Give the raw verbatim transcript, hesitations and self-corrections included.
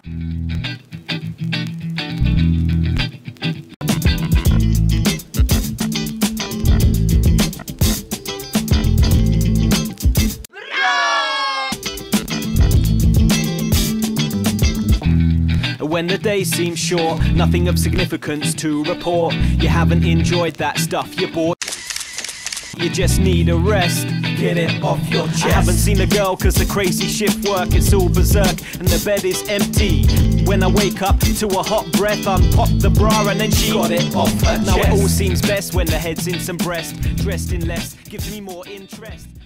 When the day seems short, nothing of significance to report. You haven't enjoyed that stuff you bought. You just need a rest. Get it off your chest. I haven't seen a girl cause the crazy shift work, it's all berserk and the bed is empty. When I wake up to a hot breath, unpop the bra and then she got it off her now chest. It all seems best when the head's in some breast. Dressed in less gives me more interest.